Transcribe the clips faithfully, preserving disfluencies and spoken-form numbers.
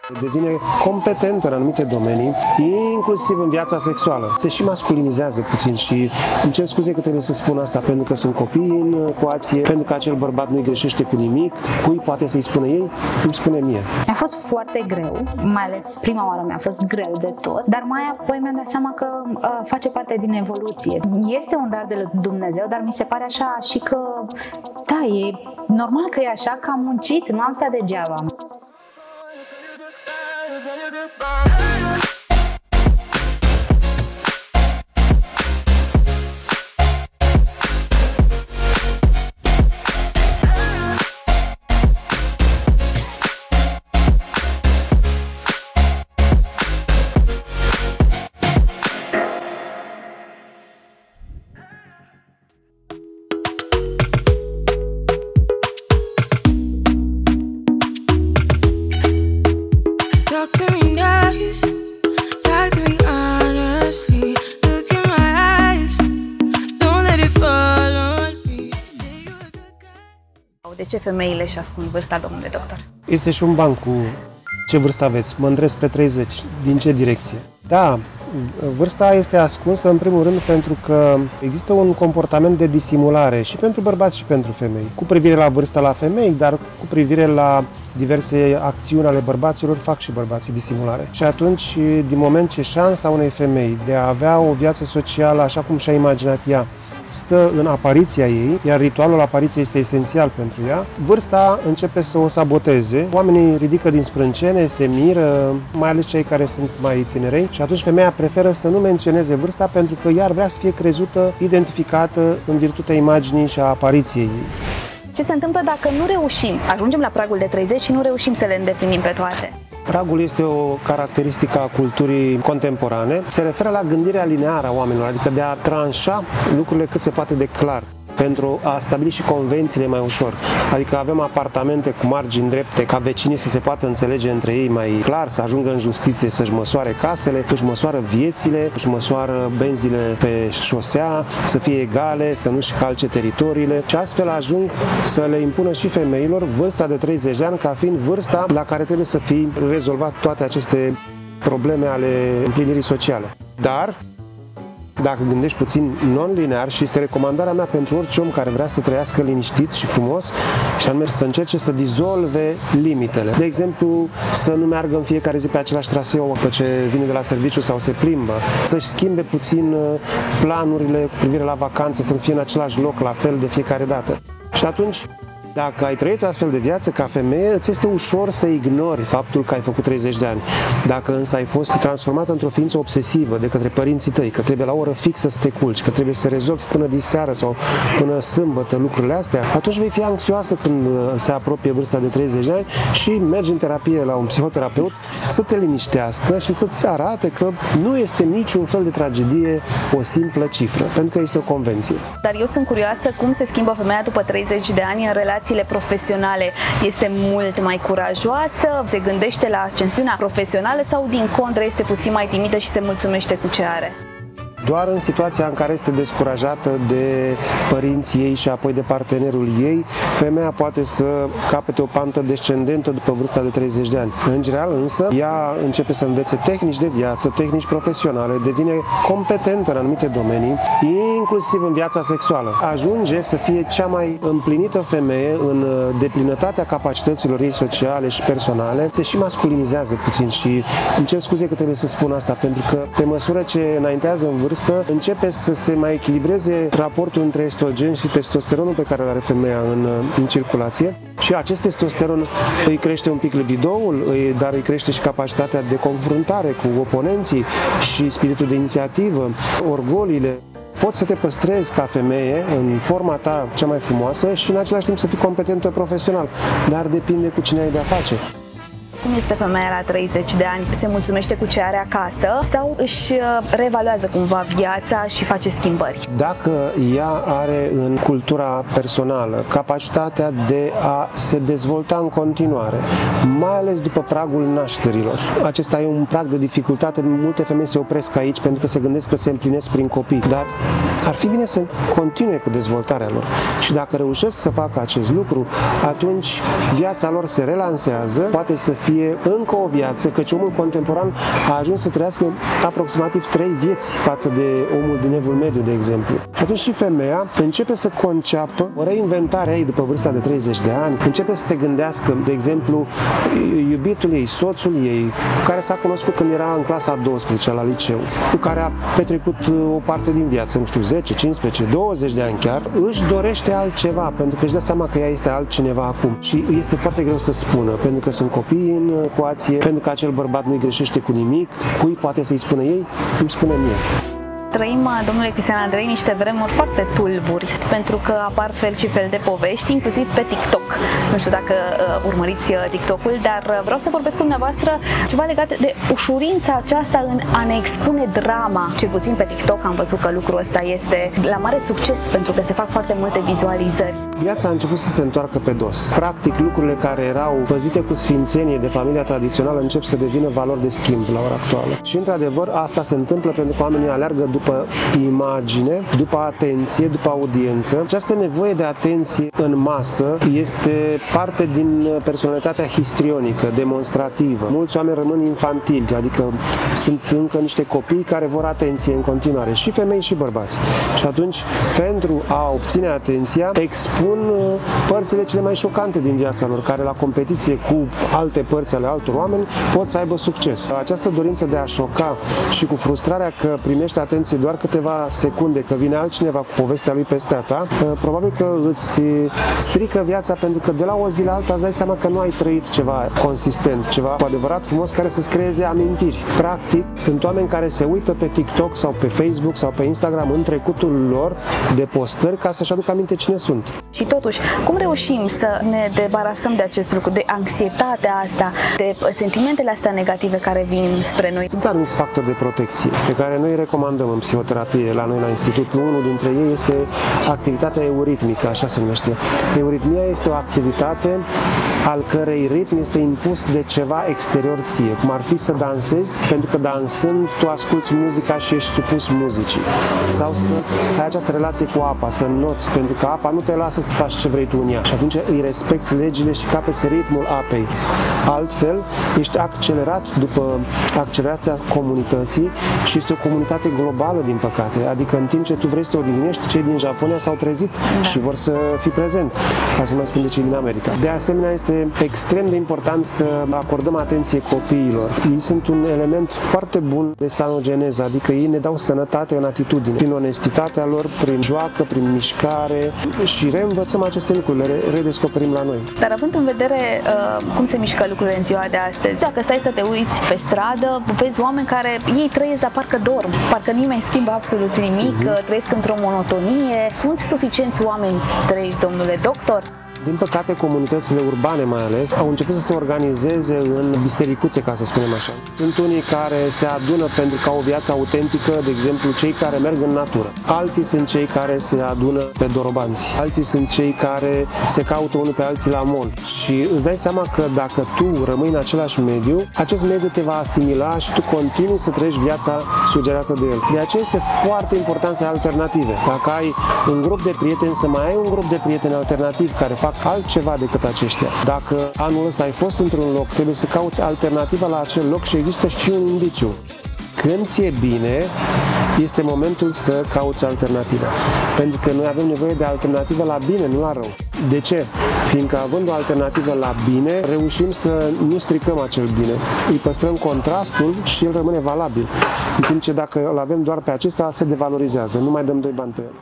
devine competentă în anumite domenii, inclusiv în viața sexuală. Se și masculinizează puțin și îmi cer scuze că trebuie să spun asta, pentru că sunt copii în ecuație, pentru că acel bărbat nu-i greșește cu nimic, cui poate să-i spună ei, îmi spune mie. Mi-a fost foarte greu, mai ales prima oară mi-a fost greu de tot, dar mai apoi mi-am dat seama că uh, face parte din evoluție. Este un dar de la Dumnezeu, dar mi se pare așa și că, da, e normal că e așa, că am muncit, nu am stat degeaba. De ce femeile își ascund vârsta, domnule doctor? Este și un ban cu ce vârstă aveți. Mă îndresc pe treizeci. Din ce direcție? Da, vârsta este ascunsă în primul rând pentru că există un comportament de disimulare și pentru bărbați și pentru femei. Cu privire la vârsta la femei, dar cu privire la diverse acțiuni ale bărbaților, fac și bărbații disimulare. Și atunci, din moment ce șansa unei femei de a avea o viață socială așa cum și-a imaginat ea, stă în apariția ei, iar ritualul apariției este esențial pentru ea, vârsta începe să o saboteze. Oamenii ridică din sprâncene, se miră, mai ales cei care sunt mai tinerei, și atunci femeia preferă să nu menționeze vârsta pentru că ea ar vrea să fie crezută, identificată în virtutea imaginii și a apariției ei. Ce se întâmplă dacă nu reușim? Ajungem la pragul de treizeci și nu reușim să le îndeplinim pe toate. Pragul este o caracteristică a culturii contemporane. Se referă la gândirea lineară a oamenilor, adică de a tranșa lucrurile cât se poate de clar, pentru a stabili și convențiile mai ușor. Adică avem apartamente cu margini drepte, ca vecinii să se poată înțelege între ei mai clar, să ajungă în justiție să-și măsoare casele, își măsoară viețile, își măsoară benzile pe șosea, să fie egale, să nu-și calce teritoriile, și astfel ajung să le impună și femeilor vârsta de treizeci de ani ca fiind vârsta la care trebuie să fie rezolvat toate aceste probleme ale împlinirii sociale. Dar dacă gândești puțin non-linear, și este recomandarea mea pentru orice om care vrea să trăiască liniștit și frumos, și anume să încerce să dizolve limitele. De exemplu, să nu meargă în fiecare zi pe același traseu după ce vine de la serviciu sau se plimbă, să-și schimbe puțin planurile cu privire la vacanță, să nu fie în același loc la fel de fiecare dată. Și atunci, dacă ai trăit o astfel de viață ca femeie, îți este ușor să ignori faptul că ai făcut treizeci de ani. Dacă însă ai fost transformată într-o ființă obsesivă de către părinții tăi, că trebuie la o oră fixă să te culci, că trebuie să rezolvi până diseară sau până sâmbătă lucrurile astea, atunci vei fi anxioasă când se apropie vârsta de treizeci de ani și mergi în terapie la un psihoterapeut să te liniștească și să-ți arate că nu este niciun fel de tragedie o simplă cifră, pentru că este o convenție. Dar eu sunt curioasă cum se schimbă femeia după treizeci de ani în relație profesionale. Este mult mai curajoasă, se gândește la ascensiunea profesională sau din contră este puțin mai timidă și se mulțumește cu ce are? Doar în situația în care este descurajată de părinții ei și apoi de partenerul ei, femeia poate să capete o pantă descendentă după vârsta de treizeci de ani. În general însă, ea începe să învețe tehnici de viață, tehnici profesionale, devine competentă în anumite domenii, inclusiv în viața sexuală. Ajunge să fie cea mai împlinită femeie în deplinătatea capacităților ei sociale și personale, se și masculinizează puțin și îmi cer scuze că trebuie să spun asta, pentru că pe măsură ce înaintează în vârstă, începe să se mai echilibreze raportul între estrogen și testosteronul pe care îl are femeia în, în circulație, și acest testosteron îi crește un pic libidoul, îi, dar îi crește și capacitatea de confruntare cu oponenții și spiritul de inițiativă, orgoliile. Poți să te păstrezi ca femeie în forma ta cea mai frumoasă și în același timp să fii competentă profesional, dar depinde cu cine ai de-a face. Cum este femeia la treizeci de ani? Se mulțumește cu ce are acasă sau își reevaluează cumva viața și face schimbări? Dacă ea are în cultura personală capacitatea de a se dezvolta în continuare, mai ales după pragul nașterilor, acesta e un prag de dificultate, multe femei se opresc aici pentru că se gândesc că se împlinesc prin copii, dar ar fi bine să continue cu dezvoltarea lor. Și dacă reușesc să facă acest lucru, atunci viața lor se relansează, poate să fie fie încă o viață, căci omul contemporan a ajuns să trăiască aproximativ trei vieți față de omul din Evul Mediu, de exemplu. Și atunci și femeia începe să conceapă o reinventare a ei după vârsta de treizeci de ani, începe să se gândească, de exemplu, iubitul ei, soțul ei, cu care s-a cunoscut când era în clasa a douăsprezecea la liceu, cu care a petrecut o parte din viață, nu știu, zece, cincisprezece, douăzeci de ani chiar, își dorește altceva, pentru că își dă seama că ea este altcineva acum. Și este foarte greu să spună, pentru că sunt copii în ecuație, pentru că acel bărbat nu-i greșește cu nimic, cui poate să-i spună ei, îmi spune mie. Trăim, domnule Cristian Andrei, niște vremuri foarte tulburi, pentru că apar fel și fel de povești, inclusiv pe TikTok. Nu știu dacă uh, urmăriți TikTok-ul, dar uh, vreau să vorbesc cu dumneavoastră ceva legat de ușurința aceasta în a ne expune drama. Cel puțin pe TikTok am văzut că lucrul ăsta este la mare succes, pentru că se fac foarte multe vizualizări. Viața a început să se întoarcă pe dos. Practic, lucrurile care erau păzite cu sfințenie de familia tradițională încep să devină valori de schimb la ora actuală. Și, într-adevăr, asta se întâmplă pentru că oamenii aleargă după imagine, după atenție, după audiență. Această nevoie de atenție în masă este parte din personalitatea histrionică, demonstrativă. Mulți oameni rămân infantili, adică sunt încă niște copii care vor atenție în continuare, și femei și bărbați. Și atunci, pentru a obține atenția, expun părțile cele mai șocante din viața lor, care la competiție cu alte părți ale altor oameni pot să aibă succes. Această dorință de a șoca și cu frustrarea că primești atenție doar câteva secunde, că vine altcineva cu povestea lui peste a ta, probabil că îți strică viața, pentru că de la o zi la alta îți dai seama că nu ai trăit ceva consistent, ceva cu adevărat frumos care să-ți creeze amintiri. Practic, sunt oameni care se uită pe TikTok sau pe Facebook sau pe Instagram în trecutul lor de postări ca să-și aducă aminte cine sunt. Și totuși, cum reușim să ne debarasăm de acest lucru, de anxietatea asta, de sentimentele astea negative care vin spre noi? Sunt anumiți factori de protecție pe care noi recomandăm în psihoterapie la noi la institut. Unul dintre ei este activitatea euritmică, așa se numește. Euritmia este o activitate al cărei ritm este impus de ceva exterior ție, cum ar fi să dansezi, pentru că dansând tu asculți muzica și ești supus muzicii. Sau să ai această relație cu apa, să înnoți, pentru că apa nu te lasă să faci ce vrei tu în ea. Și atunci îi respecti legile și capeți ritmul apei. Altfel, ești accelerat după accelerația comunității și este o comunitate globală, din păcate. Adică în timp ce tu vrei să te odihnești, cei din Japonia s-au trezit da. și vor să fii prezent, ca să nu mai spun de cei din America. De asemenea, este extrem de important să acordăm atenție copiilor. Ei sunt un element foarte bun de sanogeneză, adică ei ne dau sănătate în atitudine, prin onestitatea lor, prin joacă, prin mișcare, și reînvățăm aceste lucruri, le redescoperim la noi. Dar având în vedere uh, cum se mișcă lucrurile în ziua de astăzi, dacă stai să te uiți pe stradă, vezi oameni care ei trăiesc, dar parcă dorm, parcă nimeni schimbă absolut nimic, uh-huh. trăiesc într-o monotonie. Sunt suficienți oameni trăiești, domnule doctor? Din păcate, comunitățile urbane mai ales au început să se organizeze în bisericuțe, ca să spunem așa. Sunt unii care se adună pentru că au o viață autentică, de exemplu, cei care merg în natură. Alții sunt cei care se adună pe dorobanți. Alții sunt cei care se caută unul pe alții la mall. Și îți dai seama că dacă tu rămâi în același mediu, acest mediu te va asimila și tu continui să trăiești viața sugerată de el. De aceea este foarte important să ai alternative. Dacă ai un grup de prieteni, să mai ai un grup de prieteni alternativ care fac altceva decât aceștia. Dacă anul ăsta ai fost într-un loc, trebuie să cauți alternativa la acel loc și există și un indiciu. Când ți-e bine, este momentul să cauți alternativa. Pentru că noi avem nevoie de alternativă la bine, nu la rău. De ce? Fiindcă având o alternativă la bine, reușim să nu stricăm acel bine. Îi păstrăm contrastul și el rămâne valabil. În timp ce dacă îl avem doar pe acesta, se devalorizează. Nu mai dăm doi bani pe el.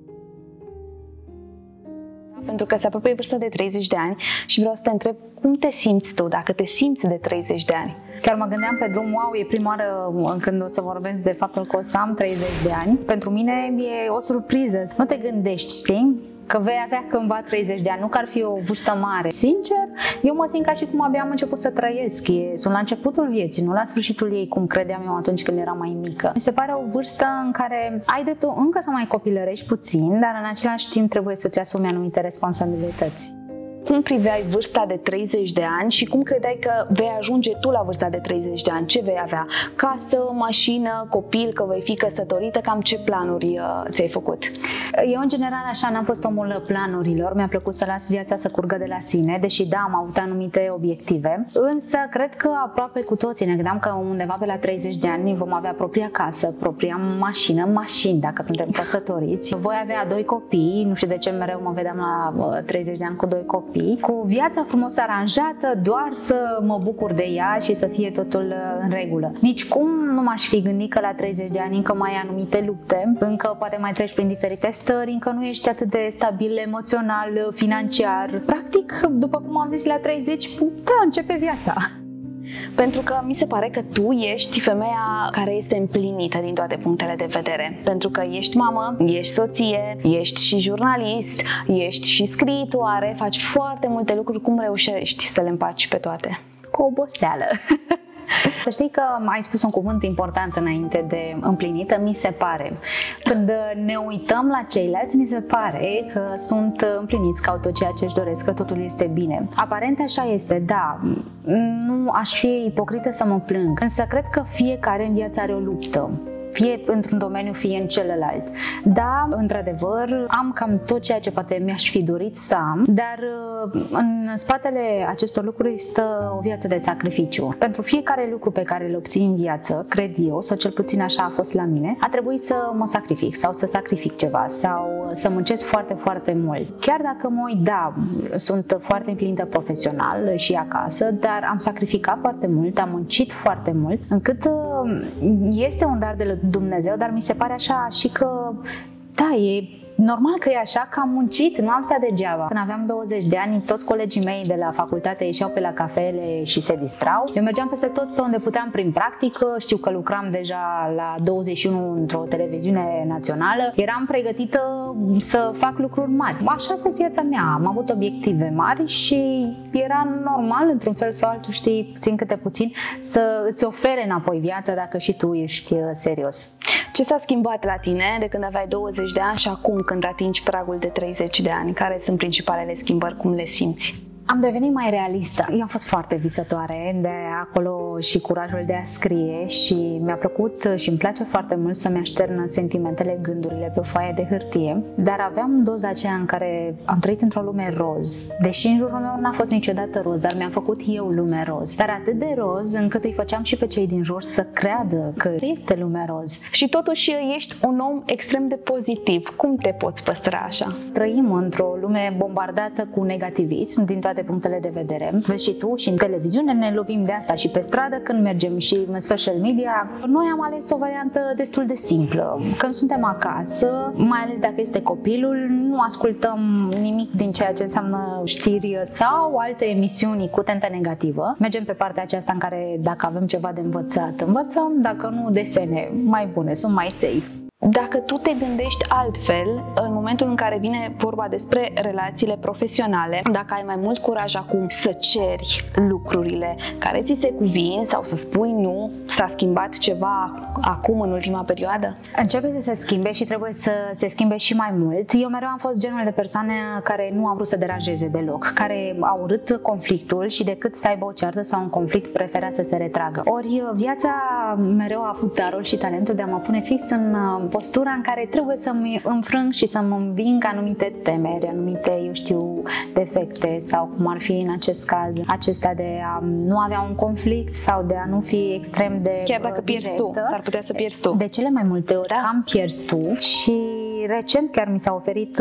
Pentru că se apropie vârsta de treizeci de ani și vreau să te întreb cum te simți tu, dacă te simți de treizeci de ani. Chiar mă gândeam pe drum, wow, e prima oară când o să vorbesc de faptul că o să am treizeci de ani. Pentru mine e o surpriză. Nu te gândești, știi? Că vei avea cândva treizeci de ani, nu că ar fi o vârstă mare. Sincer, eu mă simt ca și cum abia am început să trăiesc. E, sunt la începutul vieții, nu la sfârșitul ei, cum credeam eu atunci când eram mai mică. Mi se pare o vârstă în care ai dreptul încă să mai copilărești puțin, dar în același timp trebuie să-ți asumi anumite responsabilități. cum priveai vârsta de treizeci de ani și cum credeai că vei ajunge tu la vârsta de treizeci de ani? Ce vei avea? Casă, mașină, copil, că vei fi căsătorită? Cam ce planuri uh, ți-ai făcut? Eu, în general, așa, n-am fost omul planurilor. Mi-a plăcut să las viața să curgă de la sine, deși, da, am avut anumite obiective. Însă, cred că aproape cu toții ne gândeam că undeva pe la treizeci de ani vom avea propria casă, propria mașină, mașini, dacă suntem căsătoriți. Voi avea doi copii, nu știu de ce mereu mă vedeam la treizeci de ani cu doi copii, cu viața frumos aranjată, doar să mă bucur de ea și să fie totul în regulă. Nici cum nu m-aș fi gândit că la treizeci de ani încă mai ai anumite lupte, încă poate mai treci prin diferite stări, încă nu ești atât de stabil emoțional, financiar. Practic, după cum am zis, la treizeci, da, începe viața. Pentru că mi se pare că tu ești femeia care este împlinită din toate punctele de vedere. Pentru că ești mamă, ești soție, ești și jurnalist, ești și scriitoare, faci foarte multe lucruri. Cum reușești să le împaci pe toate? Cu oboseală. Să știi că ai spus un cuvânt important înainte de împlinită, mi se pare. Când ne uităm la ceilalți, ni se pare că sunt împliniți, că au tot ceea ce își doresc, că totul este bine. Aparent așa este, da, nu aș fi ipocrită să mă plâng, însă cred că fiecare în viață are o luptă. Fie într-un domeniu, fie în celălalt. Da, într-adevăr, am cam tot ceea ce poate mi-aș fi dorit să am, dar în spatele acestor lucruri stă o viață de sacrificiu. Pentru fiecare lucru pe care îl obții în viață, cred eu, sau cel puțin așa a fost la mine, a trebuit să mă sacrific sau să sacrific ceva sau să muncesc foarte, foarte mult. Chiar dacă mă uit, da, sunt foarte împlinită profesional și acasă, dar am sacrificat foarte mult, am muncit foarte mult, încât este un dar de Dumnezeu, dar mi se pare așa și că, da, e normal că e așa, că am muncit, nu am stat degeaba. Când aveam douăzeci de ani, toți colegii mei de la facultate ieșeau pe la cafele și se distrau. Eu mergeam peste tot pe unde puteam prin practică, știu că lucram deja la douăzeci și unu într-o televiziune națională, eram pregătită să fac lucruri mari. Așa a fost viața mea, am avut obiective mari și era normal, într-un fel sau altul, știi, puțin câte puțin, să îți ofere înapoi viața dacă și tu ești serios. Ce s-a schimbat la tine de când aveai douăzeci de ani și acum când atingi pragul de treizeci de ani? Care sunt principalele schimbări? Cum le simți? Am devenit mai realistă. Eu am fost foarte visătoare, de acolo și curajul de a scrie și mi-a plăcut și îmi place foarte mult să-mi aștern sentimentele, gândurile pe o foaie de hârtie, dar aveam doza aceea în care am trăit într-o lume roz. Deși în jurul meu n-a fost niciodată roz, dar mi-am făcut eu lume roz. Dar atât de roz încât îi făceam și pe cei din jur să creadă că este lume roz. Și totuși ești un om extrem de pozitiv. Cum te poți păstra așa? Trăim într-o lume bombardată cu negativism din toate punctele de vedere. Vezi și tu și în televiziune ne lovim de asta și pe stradă când mergem și în social media. Noi am ales o variantă destul de simplă. Când suntem acasă, mai ales dacă este copilul, nu ascultăm nimic din ceea ce înseamnă știri sau alte emisiuni cu tentă negativă. Mergem pe partea aceasta în care dacă avem ceva de învățat, învățăm, dacă nu, desene mai bune, sunt mai safe. Dacă tu te gândești altfel, în momentul în care vine vorba despre relațiile profesionale, dacă ai mai mult curaj acum să ceri lucrurile care ți se cuvin sau să spui nu, s-a schimbat ceva acum în ultima perioadă? Începe să se schimbe și trebuie să se schimbe și mai mult. Eu mereu am fost genul de persoane care nu a vrut să deranjeze deloc, care a urât conflictul și decât să aibă o ceartă sau un conflict prefera să se retragă. Ori viața mereu a avut darul și talentul de a mă pune fix în postura în care trebuie să-mi înfrâng și să-mi înving anumite temeri, anumite, eu știu, defecte sau cum ar fi în acest caz acesta de a nu avea un conflict sau de a nu fi extrem de chiar dacă pierzi tu, s-ar putea să pierzi tu. De cele mai multe ori da. Am pierzi tu și recent chiar mi s-a oferit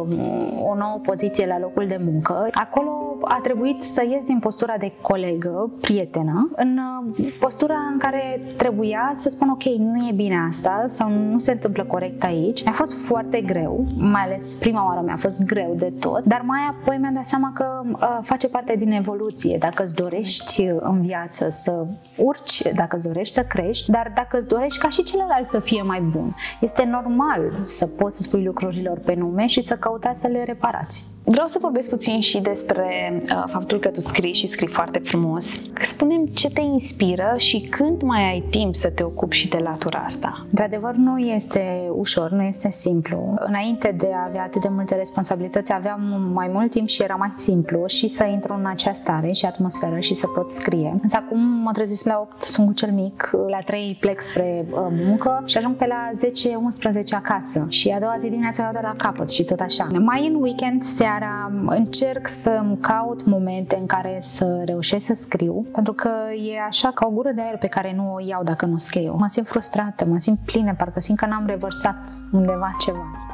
o nouă poziție la locul de muncă. Acolo a trebuit să ies din postura de colegă, prietenă, în postura în care trebuia să spun ok, nu e bine asta sau nu se întâmplă corect aici. Mi-a fost foarte greu, mai ales prima oară mi-a fost greu de tot, dar mai apoi mi-am dat seama că uh, face parte din evoluție. Dacă îți dorești în viață să urci, dacă îți dorești să crești, dar dacă îți dorești ca și celălalt să fie mai bun, este normal să poți să spui lucrurilor pe nume și să căutați să le reparați. Vreau să vorbesc puțin și despre uh, faptul că tu scrii și scrii foarte frumos. Spune-mi ce te inspiră și când mai ai timp să te ocupi și de latura asta? Într-adevăr, nu este ușor, nu este simplu. Înainte de a avea atât de multe responsabilități, aveam mai mult timp și era mai simplu și să intru în acea stare și atmosferă și să pot scrie. Însă acum mă trezesc la opt, sunt cu cel mic, la trei plec spre uh, muncă și ajung pe la zece unsprezece acasă și a doua zi dimineața o iau de la capăt și tot așa. Mai în weekend, seara, încerc să-mi caut momente în care să reușesc să scriu, pentru că e așa ca o gură de aer pe care nu o iau dacă nu scriu. Mă simt frustrată, mă simt plină, parcă simt că n-am revărsat undeva ceva.